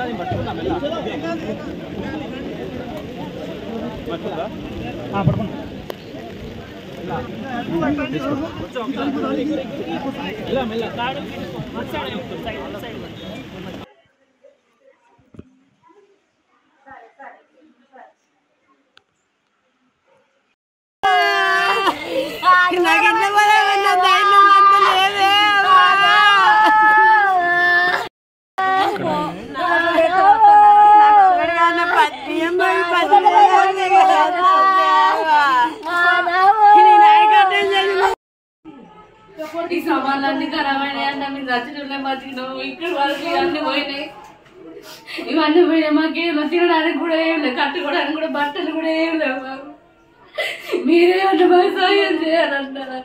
ఈ సామాన్లన్నీ ఖరాబ్ అయినాయంటే మీరు రచనలే బతికినావు ఇక్కడ వాళ్ళకి అన్ని పోయినాయి ఇవన్నీ పోయినాయి మాకేమో తినడానికి కూడా ఏం లేవు కట్టుకోవడానికి కూడా బట్టలు కూడా ఏం లేవు మాకు మీరేమన్నా మాకు సాయం చేయాలంటారా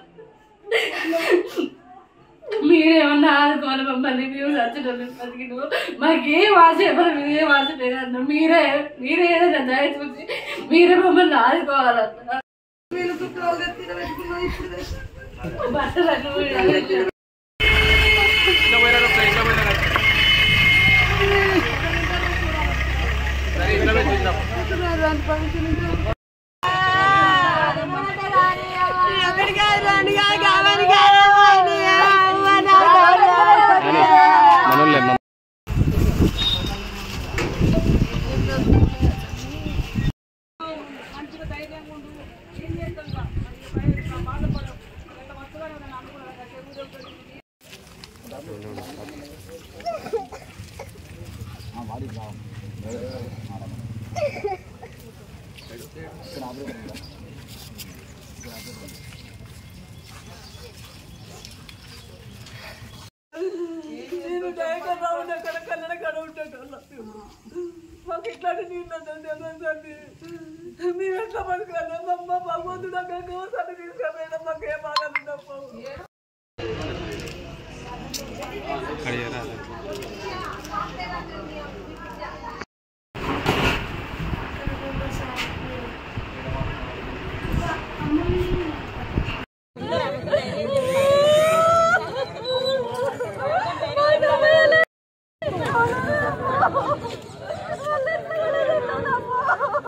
మీరేమన్నా ఆదుకోవాలి మమ్మల్ని మేము రచనలు బతికినావు మాకేం ఆశ ఎవరు మీరేం ఆశ లేదన్నా మీరే ఏదైనా దయచూసి మీరే మమ్మల్ని ఆదుకోవాలన్నా బట్టలు మాకు ఇట్లాంటి నీళ్ళు మేము ఎట్లా పడుకోవాలి మా భగవంతుడు అక్కడ తీసుకుపోయినా మాకేం ఆనందం